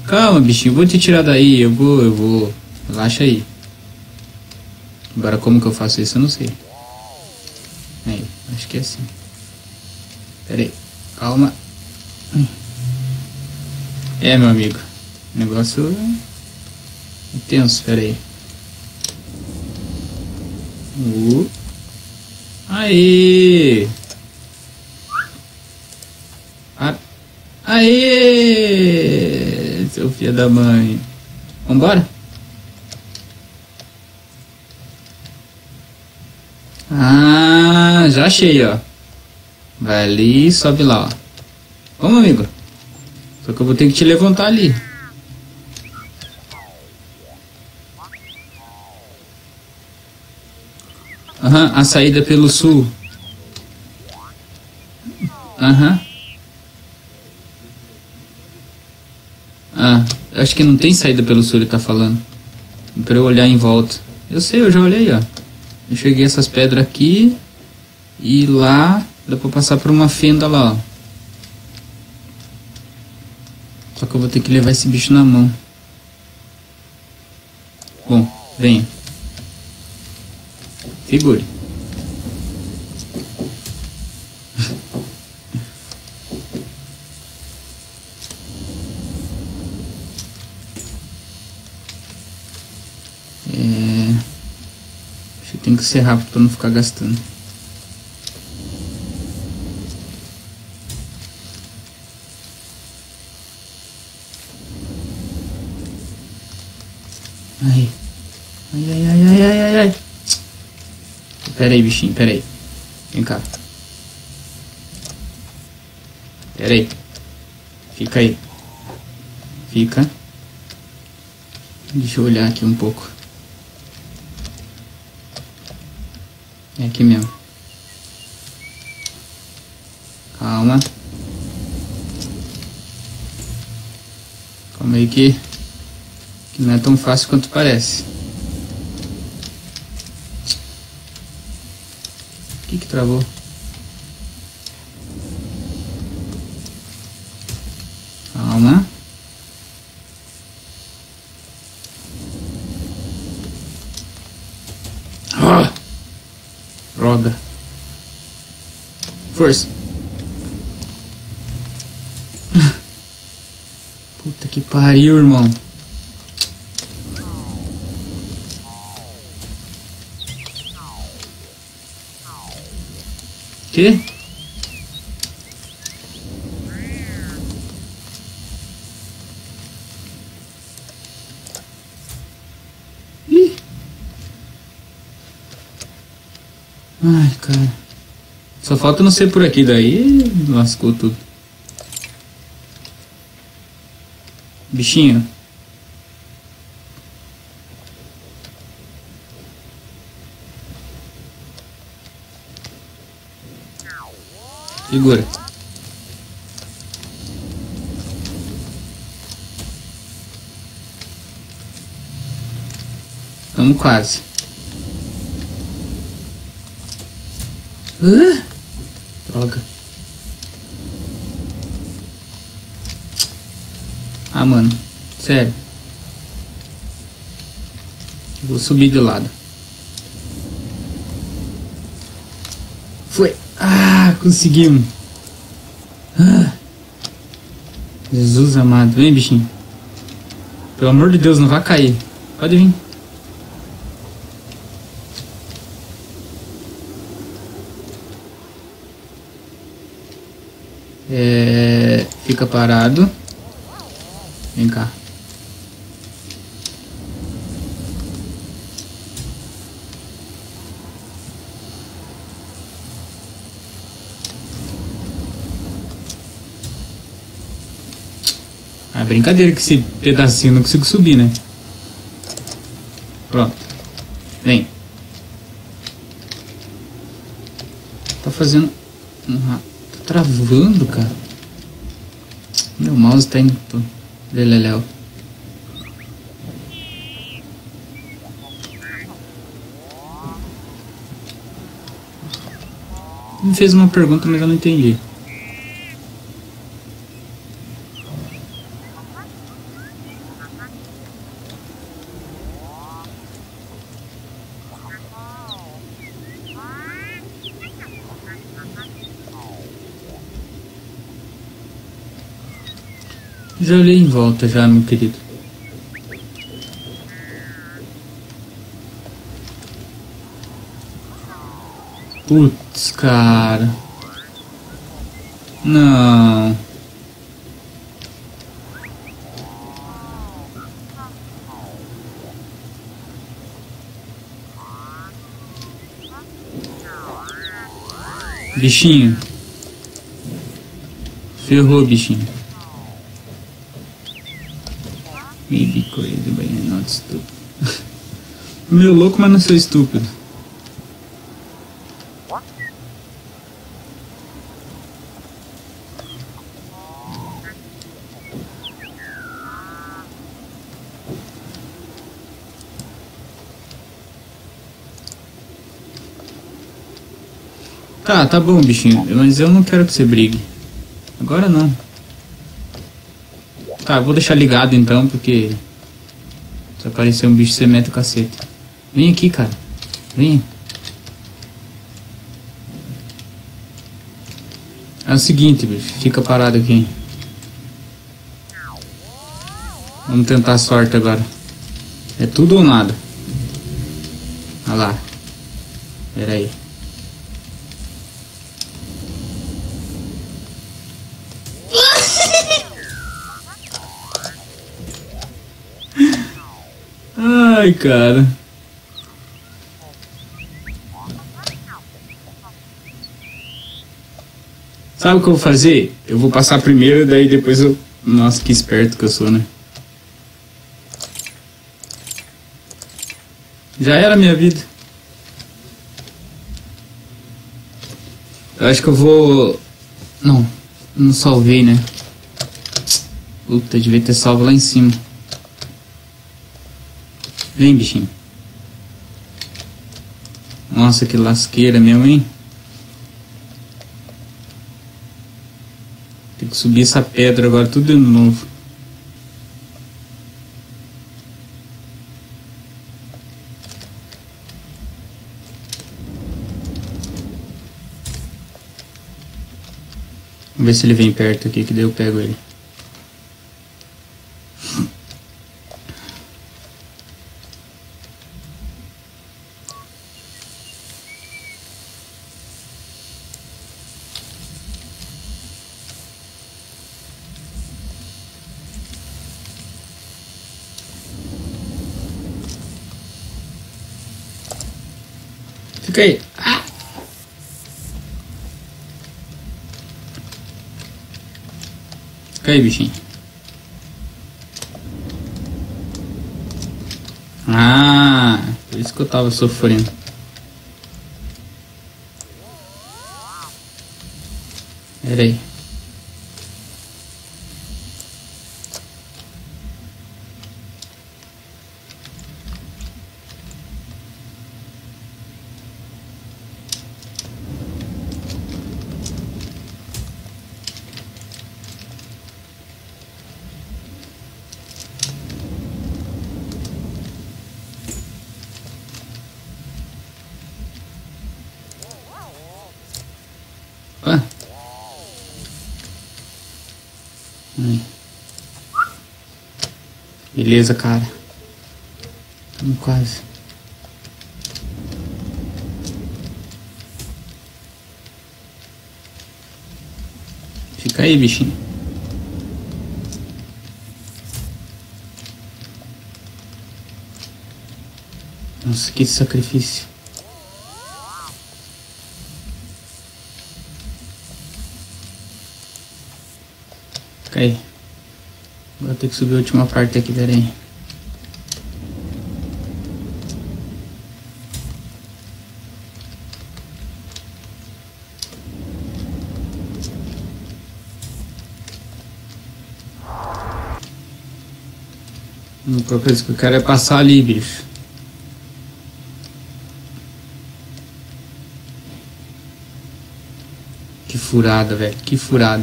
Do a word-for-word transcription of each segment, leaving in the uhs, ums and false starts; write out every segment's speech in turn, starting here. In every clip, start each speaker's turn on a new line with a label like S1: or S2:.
S1: Calma, bichinho, vou te tirar daí, eu vou, eu vou. Relaxa aí. Agora como que eu faço isso, eu não sei. Aí, acho que é assim. Pera aí, calma. É, meu amigo, o negócio é tenso, pera aí. Uh. Aê! A... Aê! Seu filho da mãe. Vambora? Ah, já achei, ó. Vai ali e sobe lá, ó. Vamos, amigo. Só que eu vou ter que te levantar ali. Aham, a saída pelo sul. Aham. Ah, acho que não tem saída pelo sul, ele tá falando. Pra eu olhar em volta. Eu sei, eu já olhei, ó. Eu cheguei essas pedras aqui. E lá dá pra passar por uma fenda lá, ó. Só que eu vou ter que levar esse bicho na mão. Bom, venha. Segure. É... Acho que tem que ser rápido pra não ficar gastando. Ai. Ai, ai, ai, ai, ai, ai, ai. Pera aí, bichinho, pera aí. Vem cá. Pera aí. Fica aí. Fica. Deixa eu olhar aqui um pouco. É aqui mesmo. Calma. Calma aí que... que não é tão fácil quanto parece. O que que travou? Calma. Ah! Droga. Força. Puta que pariu, irmão. Que? Ih. Ai, cara. Só falta não ser por aqui, daí lascou tudo. Bichinho. Segura. Estamos quase. Uh, droga. Ah, mano. Sério. Vou subir de lado. Foi. Ah, conseguimos. Ah. Jesus amado. Vem, bichinho. Pelo amor de Deus, não vai cair. Pode vir. É... Fica parado. Vem cá. Ah, brincadeira que esse pedacinho eu não consigo subir, né? Pronto. Vem. Tá fazendo... Tá travando, cara. Meu mouse tá indo pro leleléu. Me fez uma pergunta, mas eu não entendi. Já olhei em volta já, meu querido. Putz, cara. Não. Bichinho. Ferrou, bichinho. Maybe crazy, but you're not stupid. Meu louco, mas não sou estúpido. Tá, tá bom, bichinho, mas eu não quero que você brigue. Agora não. Tá, eu vou deixar ligado então, porque se aparecer um bicho, você mete o cacete. Vem aqui, cara. Vem. É o seguinte, bicho, fica parado aqui. Vamos tentar a sorte agora. É tudo ou nada. Olha lá. Pera aí. Ai, cara. Sabe o que eu vou fazer? Eu vou passar primeiro, daí depois eu... Nossa, que esperto que eu sou, né? Já era a minha vida. Eu acho que eu vou... Não, não salvei, né? Puta, devia ter salvo lá em cima. Vem, bichinho. Nossa, que lasqueira mesmo, hein? Tem que subir essa pedra agora, tudo de novo. Vamos ver se ele vem perto aqui, que daí eu pego ele. Fica aí. Ah. Fica aí, bichinho. Ah, por isso que eu tava sofrendo. Pera aí. Ah. Aí. Beleza, cara. Estamos quase. Fica aí, bichinho. Nossa, que sacrifício. Fica aí. Vou ter que subir a última parte aqui, pera aí. A única coisa que eu quero é passar ali, bicho. Que furada, velho. Que furada.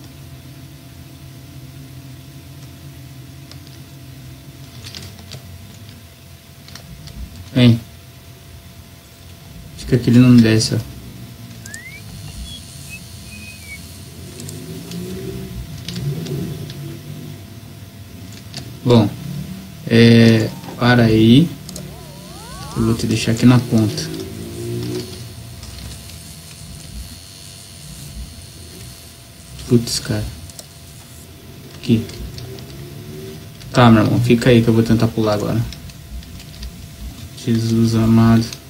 S1: Vem. Acho que aquele não desce, ó. Bom, é... para aí. Eu vou te deixar aqui na ponta. Putz, cara. Aqui. Tá, meu irmão, fica aí que eu vou tentar pular agora. Jesus amado.